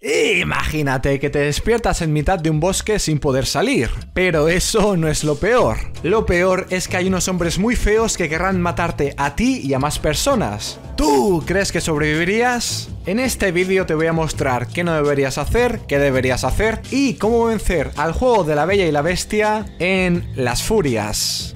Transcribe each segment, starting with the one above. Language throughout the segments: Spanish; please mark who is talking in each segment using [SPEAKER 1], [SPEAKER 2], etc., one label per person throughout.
[SPEAKER 1] Imagínate que te despiertas en mitad de un bosque sin poder salir. Pero eso no es lo peor. Lo peor es que hay unos hombres muy feos que querrán matarte a ti y a más personas. ¿Tú crees que sobrevivirías? En este vídeo te voy a mostrar qué no deberías hacer, qué deberías hacer y cómo vencer al juego de la Bella y la Bestia en Las Furias.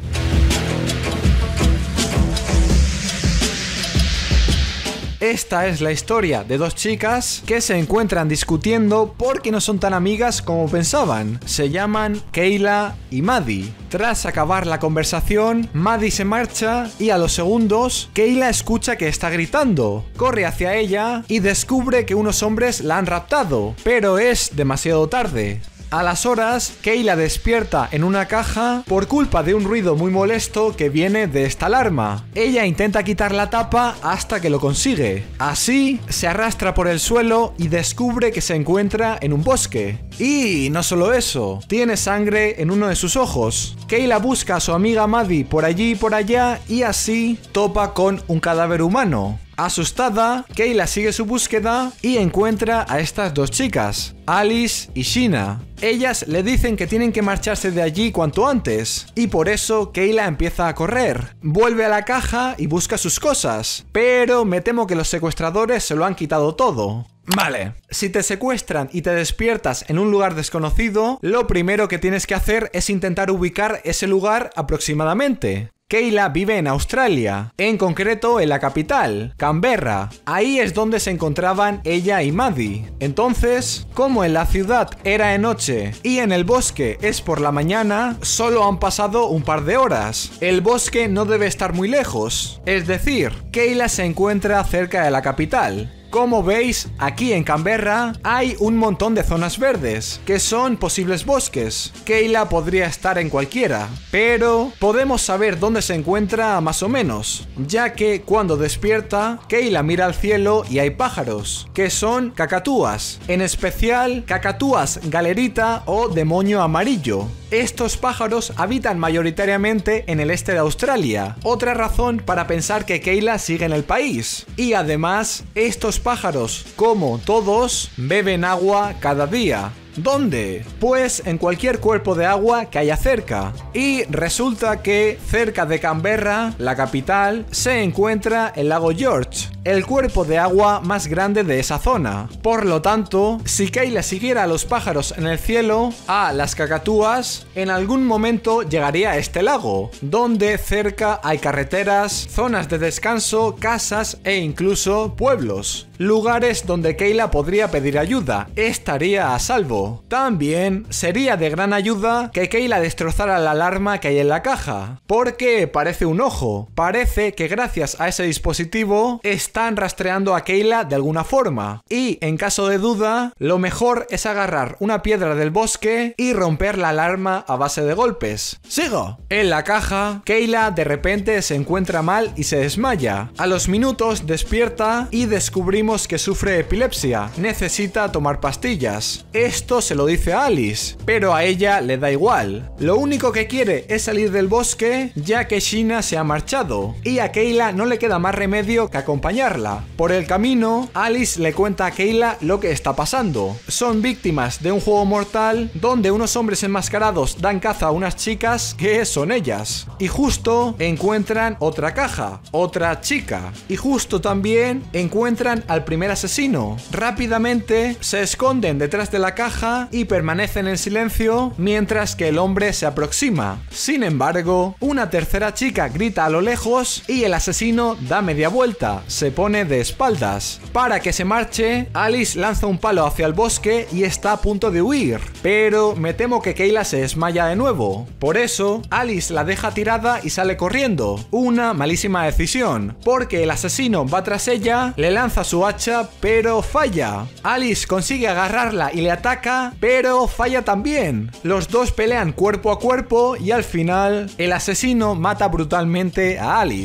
[SPEAKER 1] Esta es la historia de dos chicas que se encuentran discutiendo porque no son tan amigas como pensaban. Se llaman Kayla y Maddie. Tras acabar la conversación, Maddie se marcha y a los segundos, Kayla escucha que está gritando. Corre hacia ella y descubre que unos hombres la han raptado, pero es demasiado tarde. A las horas, Kayla despierta en una caja por culpa de un ruido muy molesto que viene de esta alarma. Ella intenta quitar la tapa hasta que lo consigue. Así, se arrastra por el suelo y descubre que se encuentra en un bosque. Y no solo eso, tiene sangre en uno de sus ojos. Kayla busca a su amiga Maddie por allí y por allá y así topa con un cadáver humano. Asustada, Kayla sigue su búsqueda y encuentra a estas dos chicas, Alice y Sheena. Ellas le dicen que tienen que marcharse de allí cuanto antes, y por eso Kayla empieza a correr. Vuelve a la caja y busca sus cosas, pero me temo que los secuestradores se lo han quitado todo. Vale, si te secuestran y te despiertas en un lugar desconocido, lo primero que tienes que hacer es intentar ubicar ese lugar aproximadamente. Kayla vive en Australia, en concreto en la capital, Canberra. Ahí es donde se encontraban ella y Maddie. Entonces, como en la ciudad era de noche y en el bosque es por la mañana, solo han pasado un par de horas. El bosque no debe estar muy lejos. Es decir, Kayla se encuentra cerca de la capital. Como veis, aquí en Canberra hay un montón de zonas verdes, que son posibles bosques. Kayla podría estar en cualquiera, pero podemos saber dónde se encuentra más o menos, ya que cuando despierta, Kayla mira al cielo y hay pájaros, que son cacatúas, en especial cacatúas galerita o demonio amarillo. Estos pájaros habitan mayoritariamente en el este de Australia, otra razón para pensar que Kayla sigue en el país. Y además, estos pájaros, como todos, beben agua cada día. ¿Dónde? Pues en cualquier cuerpo de agua que haya cerca. Y resulta que cerca de Canberra, la capital, se encuentra el lago George, el cuerpo de agua más grande de esa zona. Por lo tanto, si Kayla siguiera a los pájaros en el cielo, a las cacatúas, en algún momento llegaría a este lago, donde cerca hay carreteras, zonas de descanso, casas e incluso pueblos. Lugares donde Kayla podría pedir ayuda, estaría a salvo. También sería de gran ayuda que Kayla destrozara la alarma que hay en la caja, porque parece un ojo. Parece que gracias a ese dispositivo están rastreando a Kayla de alguna forma. Y en caso de duda, lo mejor es agarrar una piedra del bosque y romper la alarma a base de golpes. ¡Sigo! En la caja, Kayla de repente se encuentra mal y se desmaya. A los minutos despierta y descubrimos que sufre epilepsia. Necesita tomar pastillas. Esto se lo dice a Alice, pero a ella le da igual. Lo único que quiere es salir del bosque, ya que Sheena se ha marchado, y a Kayla no le queda más remedio que acompañarla. Por el camino, Alice le cuenta a Kayla lo que está pasando. Son víctimas de un juego mortal donde unos hombres enmascarados dan caza a unas chicas que son ellas. Y justo encuentran otra caja, otra chica. Y justo también encuentran al primer asesino. Rápidamente se esconden detrás de la caja y permanecen en silencio mientras que el hombre se aproxima. Sin embargo, una tercera chica grita a lo lejos y el asesino da media vuelta, se pone de espaldas. Para que se marche, Alice lanza un palo hacia el bosque y está a punto de huir, pero me temo que Kayla se desmaya de nuevo. Por eso, Alice la deja tirada y sale corriendo. Una malísima decisión, porque el asesino va tras ella, le lanza su hacha, pero falla. Alice consigue agarrarla y le ataca, pero falla también. Los dos pelean cuerpo a cuerpo y al final, el asesino mata brutalmente a Alice.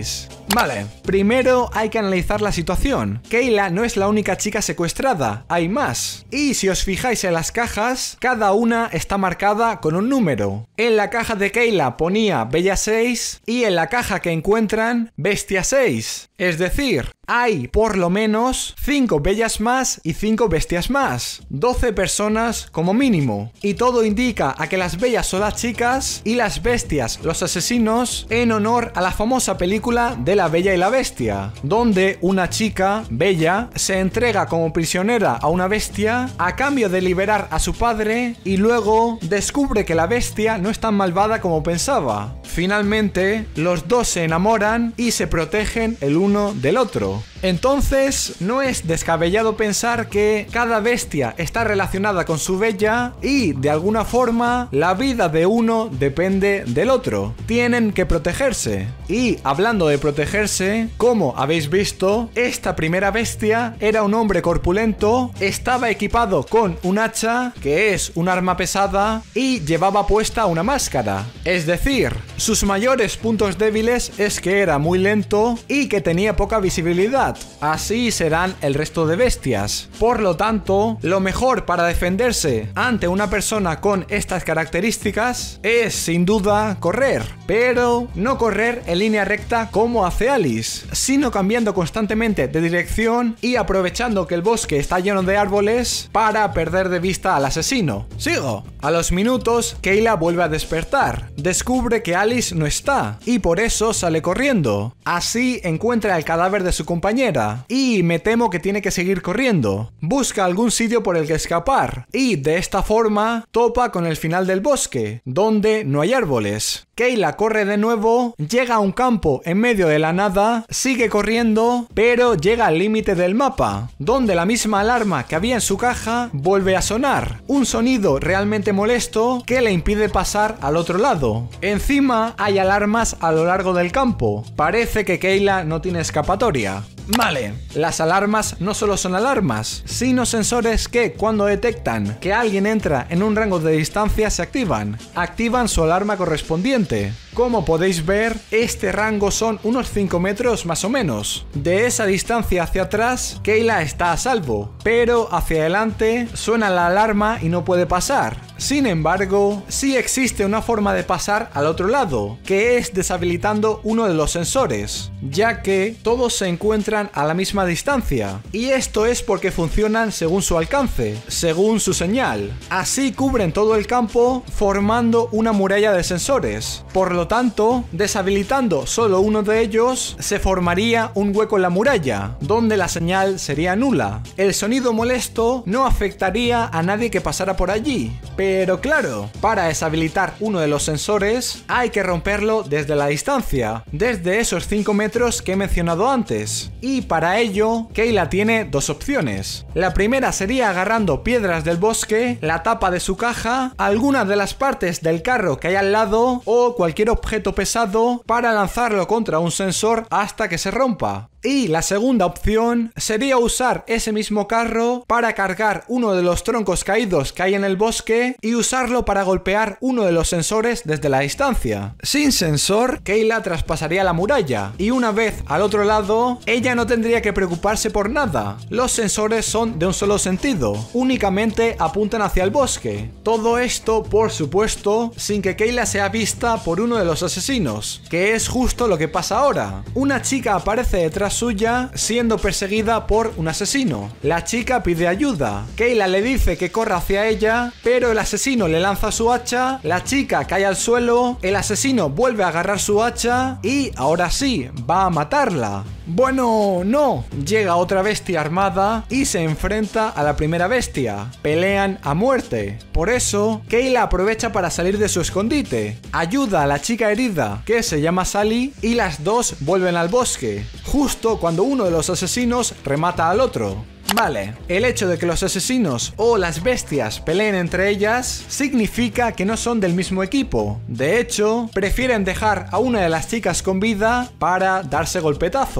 [SPEAKER 1] Vale, primero hay que analizar la situación. Kayla no es la única chica secuestrada, hay más. Y si os fijáis en las cajas, cada una está marcada con un número. En la caja de Kayla ponía Bella 6 y en la caja que encuentran Bestia 6. Es decir, hay por lo menos 5 bellas más y 5 bestias más. 12 personas como mínimo. Y todo indica a que las bellas son las chicas y las bestias los asesinos, en honor a la famosa película de La Bella y la Bestia, donde una chica, Bella, se entrega como prisionera a una bestia a cambio de liberar a su padre y luego descubre que la bestia no es tan malvada como pensaba. Finalmente, los dos se enamoran y se protegen el uno del otro. Entonces, no es descabellado pensar que cada bestia está relacionada con su bella y, de alguna forma, la vida de uno depende del otro. Tienen que protegerse. Y, hablando de protegerse, como habéis visto, esta primera bestia era un hombre corpulento, estaba equipado con un hacha, que es un arma pesada, y llevaba puesta una máscara. Es decir, sus mayores puntos débiles es que era muy lento y que tenía poca visibilidad. Así serán el resto de bestias. Por lo tanto, lo mejor para defenderse ante una persona con estas características es, sin duda, correr. Pero no correr en línea recta como hace Alice, sino cambiando constantemente de dirección y aprovechando que el bosque está lleno de árboles para perder de vista al asesino. ¡Sigo! A los minutos, Kayla vuelve a despertar. Descubre que Alice no está y por eso sale corriendo. Así encuentra el cadáver de su compañera y me temo que tiene que seguir corriendo. Busca algún sitio por el que escapar y de esta forma topa con el final del bosque, donde no hay árboles. Kayla corre de nuevo, llega a un campo en medio de la nada, sigue corriendo, pero llega al límite del mapa, donde la misma alarma que había en su caja vuelve a sonar. Un sonido realmente molesto que le impide pasar al otro lado. Encima hay alarmas a lo largo del campo. Parece que Kayla no tiene escapatoria. Vale, las alarmas no solo son alarmas, sino sensores que, cuando detectan que alguien entra en un rango de distancia, se activan. Activan su alarma correspondiente. Como podéis ver, este rango son unos 5 metros más o menos. De esa distancia hacia atrás, Kayla está a salvo, pero hacia adelante suena la alarma y no puede pasar. Sin embargo, sí existe una forma de pasar al otro lado, que es deshabilitando uno de los sensores, ya que todos se encuentran a la misma distancia, y esto es porque funcionan según su alcance, según su señal. Así cubren todo el campo formando una muralla de sensores. Por lo tanto, deshabilitando solo uno de ellos, se formaría un hueco en la muralla, donde la señal sería nula. El sonido molesto no afectaría a nadie que pasara por allí, pero claro, para deshabilitar uno de los sensores hay que romperlo desde la distancia, desde esos 5 metros que he mencionado antes. Y para ello, Kayla tiene dos opciones. La primera sería agarrando piedras del bosque, la tapa de su caja, alguna de las partes del carro que hay al lado o cualquier objeto pesado para lanzarlo contra un sensor hasta que se rompa. Y la segunda opción sería usar ese mismo carro para cargar uno de los troncos caídos que hay en el bosque y usarlo para golpear uno de los sensores desde la distancia. Sin sensor, Kayla traspasaría la muralla y una vez al otro lado, ella no tendría que preocuparse por nada. Los sensores son de un solo sentido, únicamente apuntan hacia el bosque. Todo esto, por supuesto, sin que Kayla sea vista por uno de los asesinos, que es justo lo que pasa ahora. Una chica aparece detrás suya siendo perseguida por un asesino. La chica pide ayuda. Kayla le dice que corra hacia ella, pero el asesino le lanza su hacha, la chica cae al suelo, el asesino vuelve a agarrar su hacha y ahora sí, va a matarla. Bueno, no. Llega otra bestia armada y se enfrenta a la primera bestia. Pelean a muerte. Por eso, Kayla aprovecha para salir de su escondite. Ayuda a la chica herida, que se llama Sally, y las dos vuelven al bosque, justo cuando uno de los asesinos remata al otro. Vale, el hecho de que los asesinos o las bestias peleen entre ellas significa que no son del mismo equipo. De hecho, prefieren dejar a una de las chicas con vida para darse golpetazos.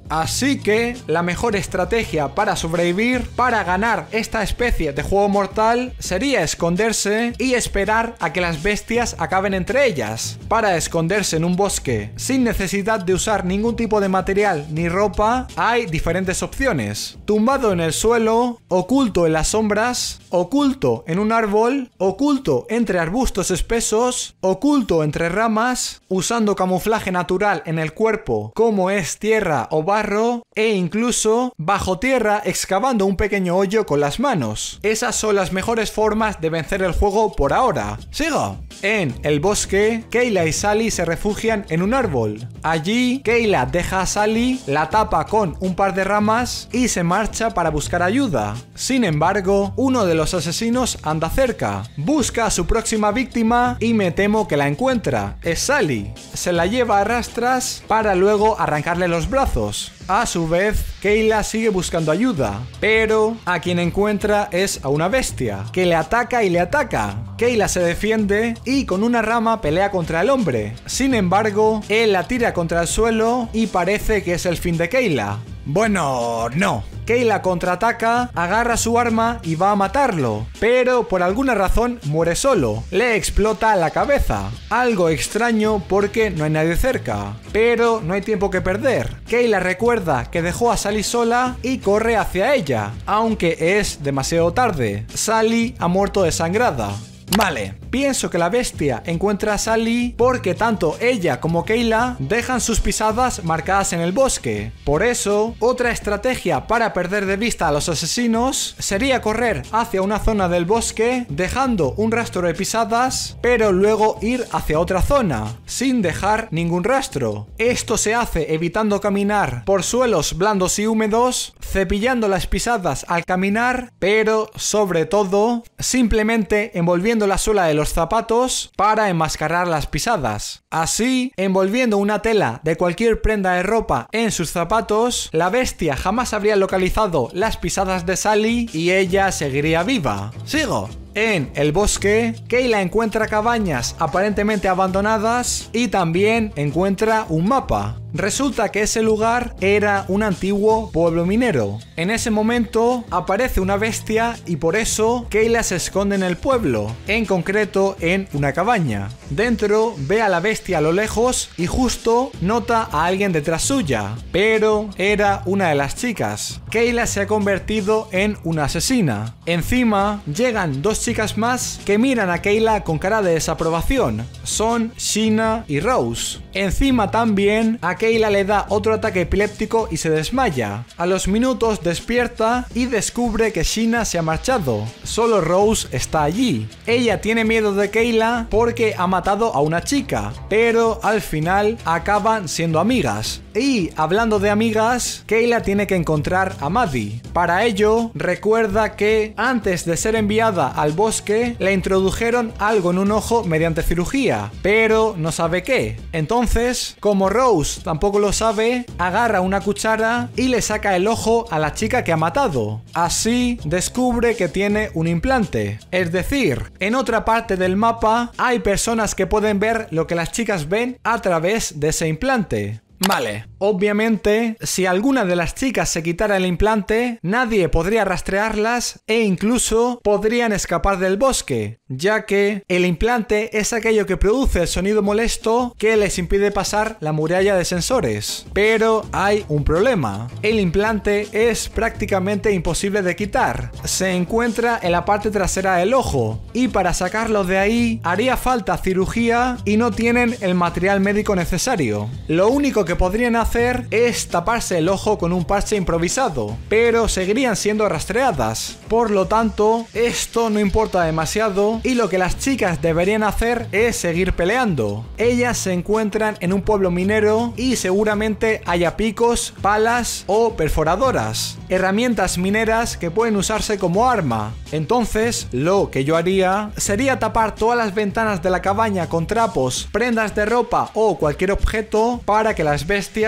[SPEAKER 1] Así que la mejor estrategia para sobrevivir, para ganar esta especie de juego mortal, sería esconderse y esperar a que las bestias acaben entre ellas. Para esconderse en un bosque sin necesidad de usar ningún tipo de material ni ropa, hay diferentes opciones: tumbado en el suelo, oculto en las sombras, oculto en un árbol, oculto entre arbustos espesos, oculto entre ramas, usando camuflaje natural en el cuerpo como es tierra o barro, e incluso bajo tierra excavando un pequeño hoyo con las manos. Esas son las mejores formas de vencer el juego por ahora. ¡Sigo! En el bosque, Kayla y Sally se refugian en un árbol. Allí, Kayla deja a Sally, la tapa con un par de ramas y se marcha para buscar ayuda. Sin embargo, uno de los asesinos anda cerca, busca a su próxima víctima y me temo que la encuentra. Es Sally. Se la lleva a rastras para luego arrancarle los brazos. A su vez, Kayla sigue buscando ayuda, pero a quien encuentra es a una bestia, que le ataca y le ataca. Kayla se defiende y con una rama pelea contra el hombre. Sin embargo, él la tira contra el suelo y parece que es el fin de Kayla. Bueno, no. Kayla contraataca, agarra su arma y va a matarlo, pero por alguna razón muere solo. Le explota la cabeza. Algo extraño porque no hay nadie cerca, pero no hay tiempo que perder. Kayla recuerda que dejó a Sally sola y corre hacia ella, aunque es demasiado tarde. Sally ha muerto desangrada. Vale, pienso que la bestia encuentra a Sally porque tanto ella como Kayla dejan sus pisadas marcadas en el bosque. Por eso, otra estrategia para perder de vista a los asesinos sería correr hacia una zona del bosque dejando un rastro de pisadas, pero luego ir hacia otra zona, sin dejar ningún rastro. Esto se hace evitando caminar por suelos blandos y húmedos, cepillando las pisadas al caminar, pero sobre todo, simplemente envolviendo la suela de los zapatos para enmascarar las pisadas. Así, envolviendo una tela de cualquier prenda de ropa en sus zapatos, la bestia jamás habría localizado las pisadas de Sally y ella seguiría viva. ¡Sigo! En el bosque, Kayla encuentra cabañas aparentemente abandonadas y también encuentra un mapa. Resulta que ese lugar era un antiguo pueblo minero. En ese momento aparece una bestia y por eso Kayla se esconde en el pueblo, en concreto en una cabaña. Dentro ve a la bestia a lo lejos y justo nota a alguien detrás suya, pero era una de las chicas. Kayla se ha convertido en una asesina. Encima llegan dos chicas más que miran a Kayla con cara de desaprobación. Son Sheena y Rose. Encima también a Kayla le da otro ataque epiléptico y se desmaya. A los minutos despierta y descubre que Sheena se ha marchado. Solo Rose está allí. Ella tiene miedo de Kayla porque ha matado a una chica, pero al final acaban siendo amigas. Y hablando de amigas, Kayla tiene que encontrar a Maddie. Para ello, recuerda que antes de ser enviada al bosque, le introdujeron algo en un ojo mediante cirugía, pero no sabe qué. Entonces, como Rose tampoco lo sabe, agarra una cuchara y le saca el ojo a la chica que ha matado. Así, descubre que tiene un implante. Es decir, en otra parte del mapa hay personas que pueden ver lo que las chicas ven a través de ese implante. Vale, obviamente, si alguna de las chicas se quitara el implante, nadie podría rastrearlas e incluso podrían escapar del bosque, ya que el implante es aquello que produce el sonido molesto que les impide pasar la muralla de sensores. Pero hay un problema. El implante es prácticamente imposible de quitar. Se encuentra en la parte trasera del ojo y para sacarlo de ahí haría falta cirugía y no tienen el material médico necesario. Lo único que podrían hacer es taparse el ojo con un parche improvisado, pero seguirían siendo rastreadas. Por lo tanto, esto no importa demasiado y lo que las chicas deberían hacer es seguir peleando. Ellas se encuentran en un pueblo minero y seguramente haya picos, palas o perforadoras, herramientas mineras que pueden usarse como arma. Entonces, lo que yo haría sería tapar todas las ventanas de la cabaña con trapos, prendas de ropa o cualquier objeto para que las bestias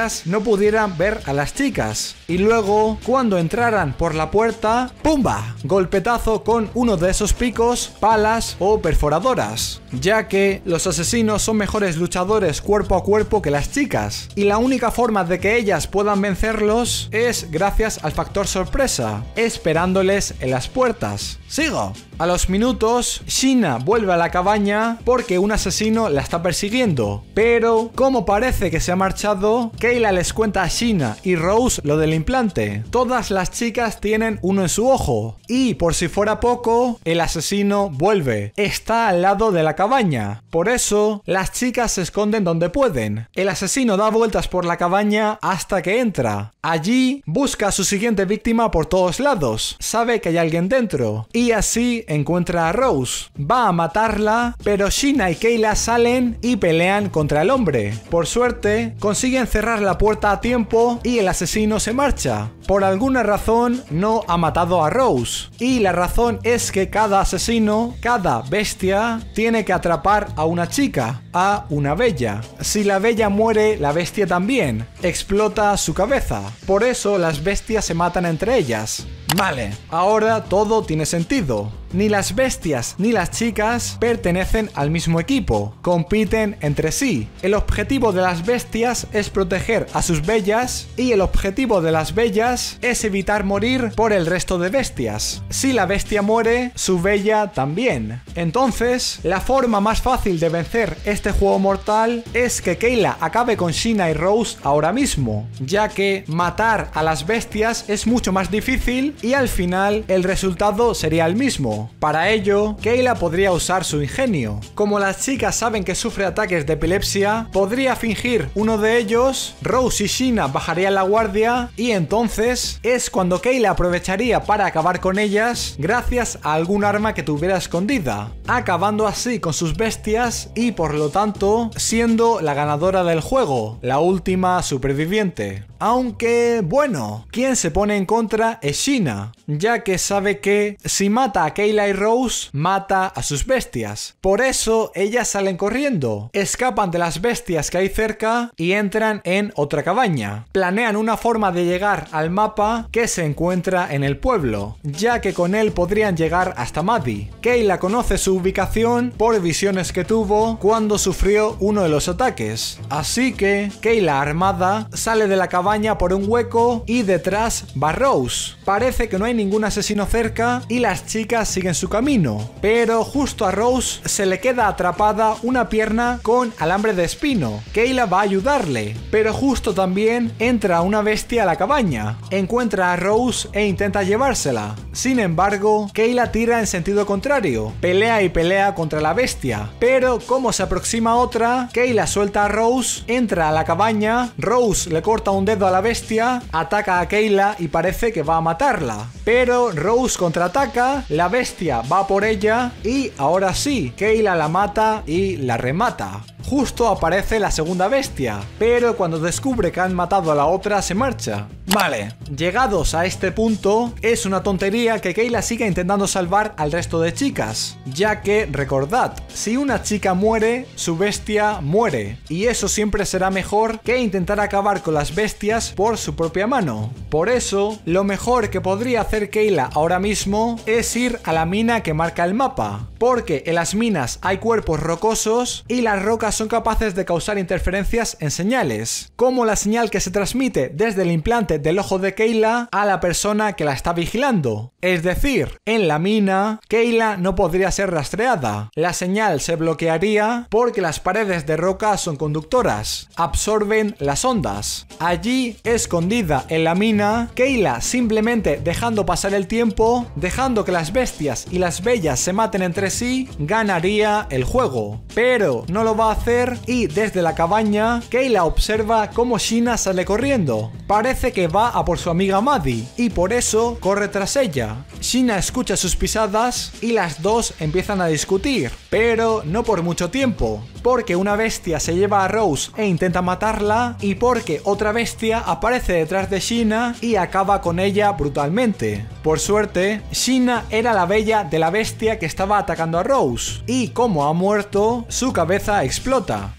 [SPEAKER 1] chicas no pudieran ver a las chicas. Y luego, cuando entraran por la puerta, ¡pumba! Golpetazo con uno de esos picos, palas o perforadoras, ya que los asesinos son mejores luchadores cuerpo a cuerpo que las chicas, y la única forma de que ellas puedan vencerlos es gracias al factor sorpresa, esperándoles en las puertas. ¡Sigo! A los minutos, Sheena vuelve a la cabaña porque un asesino la está persiguiendo, pero como parece que se ha marchado, Kayla les cuenta a Sheena y Rose lo del implante. Todas las chicas tienen uno en su ojo, y por si fuera poco, el asesino vuelve. Está al lado de la cabaña, por eso las chicas se esconden donde pueden. El asesino da vueltas por la cabaña hasta que entra. Allí busca a su siguiente víctima por todos lados, sabe que hay alguien dentro, y así encuentra a Rose. Va a matarla, pero Sheena y Kayla salen y pelean contra el hombre. Por suerte, consiguen cerrar la puerta a tiempo y el asesino se marcha. Por alguna razón, no ha matado a Rose. Y la razón es que cada asesino, cada bestia, tiene que atrapar a una chica, a una bella. Si la bella muere, la bestia también. Explota su cabeza. Por eso las bestias se matan entre ellas. Vale, ahora todo tiene sentido. Ni las bestias ni las chicas pertenecen al mismo equipo, compiten entre sí. El objetivo de las bestias es proteger a sus bellas y el objetivo de las bellas es evitar morir por el resto de bestias. Si la bestia muere, su bella también. Entonces, la forma más fácil de vencer este juego mortal es que Kayla acabe con Sheena y Rose ahora mismo, ya que matar a las bestias es mucho más difícil y al final el resultado sería el mismo. Para ello, Kayla podría usar su ingenio. Como las chicas saben que sufre ataques de epilepsia, podría fingir uno de ellos, Rose y Sheena bajarían la guardia y entonces es cuando Kayla aprovecharía para acabar con ellas gracias a algún arma que tuviera escondida, acabando así con sus bestias y por lo tanto siendo la ganadora del juego, la última superviviente. Aunque, bueno, quien se pone en contra es Sheena, ya que sabe que si mata a Kayla y Rose, mata a sus bestias. Por eso ellas salen corriendo, escapan de las bestias que hay cerca y entran en otra cabaña. Planean una forma de llegar al mapa que se encuentra en el pueblo, ya que con él podrían llegar hasta Maddie. Kayla conoce su ubicación por visiones que tuvo cuando sufrió uno de los ataques, así que Kayla armada sale de la cabaña por un hueco y detrás va Rose. Parece que no hay ningún asesino cerca y las chicas siguen su camino, pero justo a Rose se le queda atrapada una pierna con alambre de espino. Kayla va a ayudarle, pero justo también entra una bestia a la cabaña, encuentra a Rose e intenta llevársela. Sin embargo, Kayla tira en sentido contrario, pelea y pelea contra la bestia, pero como se aproxima otra, Kayla suelta a Rose, entra a la cabaña, Rose le corta un dedo a la bestia, ataca a Kayla y parece que va a matarla, pero Rose contraataca, la bestia va por ella y ahora sí, Kayla la mata y la remata. Justo aparece la segunda bestia, pero cuando descubre que han matado a la otra se marcha. Vale, llegados a este punto, es una tontería que Kayla siga intentando salvar al resto de chicas, ya que, recordad, si una chica muere, su bestia muere, y eso siempre será mejor que intentar acabar con las bestias por su propia mano. Por eso, lo mejor que podría hacer Kayla ahora mismo es ir a la mina que marca el mapa, porque en las minas hay cuerpos rocosos y las rocas son capaces de causar interferencias en señales, como la señal que se transmite desde el implante del ojo de Kayla a la persona que la está vigilando. Es decir, en la mina, Kayla no podría ser rastreada. La señal se bloquearía porque las paredes de roca son conductoras, absorben las ondas. Allí, escondida en la mina, Kayla simplemente dejando pasar el tiempo, dejando que las bestias y las bellas se maten entre sí, ganaría el juego. Pero no lo va a hacer y desde la cabaña, Kayla observa cómo Sheena sale corriendo. Parece que va a por su amiga Maddie y por eso corre tras ella. Sheena escucha sus pisadas y las dos empiezan a discutir, pero no por mucho tiempo, porque una bestia se lleva a Rose e intenta matarla y porque otra bestia aparece detrás de Sheena y acaba con ella brutalmente. Por suerte, Sheena era la bella de la bestia que estaba atacando a Rose y como ha muerto, su cabeza explota.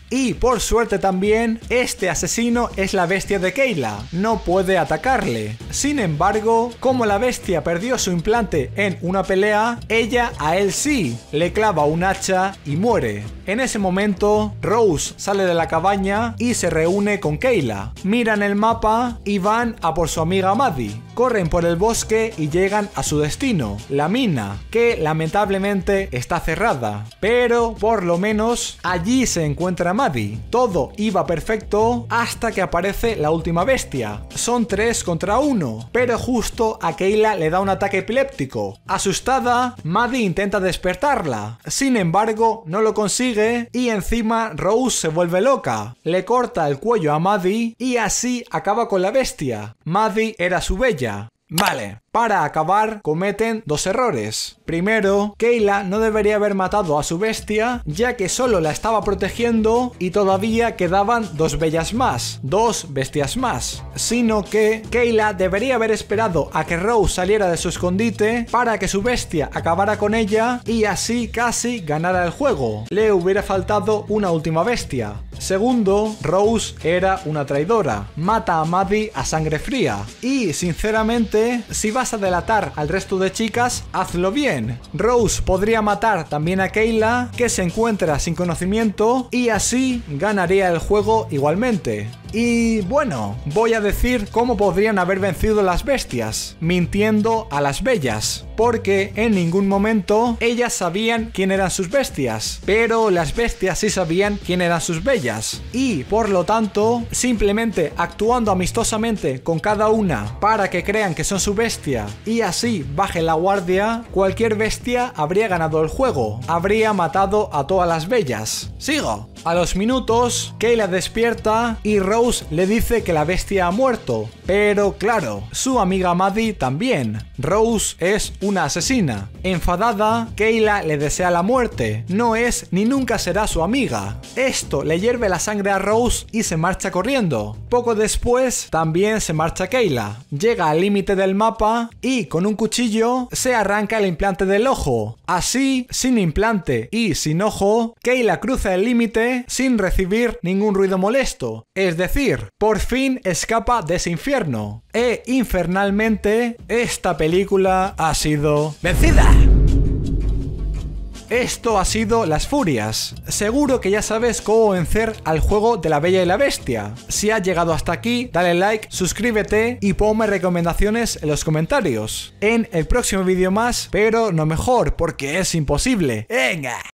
[SPEAKER 1] Y por suerte también, este asesino es la bestia de Kayla, no puede atacarle. Sin embargo, como la bestia perdió su implante en una pelea, ella a él sí, le clava un hacha y muere. En ese momento, Rose sale de la cabaña y se reúne con Kayla. Miran el mapa y van a por su amiga Maddie. Corren por el bosque y llegan a su destino, la mina, que lamentablemente está cerrada. Pero por lo menos allí se encuentra Maddie. Todo iba perfecto hasta que aparece la última bestia. Son 3 contra 1, pero justo a Kayla le da un ataque epiléptico. Asustada, Maddie intenta despertarla. Sin embargo, no lo consigue y encima Rose se vuelve loca. Le corta el cuello a Maddie y así acaba con la bestia. Maddie era su bella. Vale, para acabar cometen 2 errores. Primero, Kayla no debería haber matado a su bestia, ya que solo la estaba protegiendo y todavía quedaban 2 bellas más, 2 bestias más. Sino que Kayla debería haber esperado a que Rose saliera de su escondite para que su bestia acabara con ella y así casi ganara el juego. Le hubiera faltado una última bestia. Segundo, Rose era una traidora. Mata a Maddie a sangre fría. Y sinceramente, si vas a delatar al resto de chicas, hazlo bien. Rose podría matar también a Kayla, que se encuentra sin conocimiento, y así ganaría el juego igualmente. Y bueno, voy a decir cómo podrían haber vencido las bestias, mintiendo a las bellas, porque en ningún momento ellas sabían quién eran sus bestias, pero las bestias sí sabían quién eran sus bellas, y por lo tanto, simplemente actuando amistosamente con cada una para que crean que son su bestia y así baje la guardia, cualquier bestia habría ganado el juego, habría matado a todas las bellas. ¡Sigo! A los minutos, Kayla despierta y Rose le dice que la bestia ha muerto. Pero claro, su amiga Maddie también. Rose es una asesina. Enfadada, Kayla le desea la muerte. No es ni nunca será su amiga. Esto le hierve la sangre a Rose y se marcha corriendo. Poco después, también se marcha Kayla. Llega al límite del mapa y con un cuchillo se arranca el implante del ojo. Así, sin implante y sin ojo, Kayla cruza el límite sin recibir ningún ruido molesto. Es decir, por fin escapa de ese infierno. E infernalmente, esta película ha sido vencida. Esto ha sido Las Furias. Seguro que ya sabes cómo vencer al juego de la Bella y la Bestia. Si has llegado hasta aquí, dale like, suscríbete y ponme recomendaciones en los comentarios. En el próximo vídeo más, pero no mejor, porque es imposible. ¡Venga!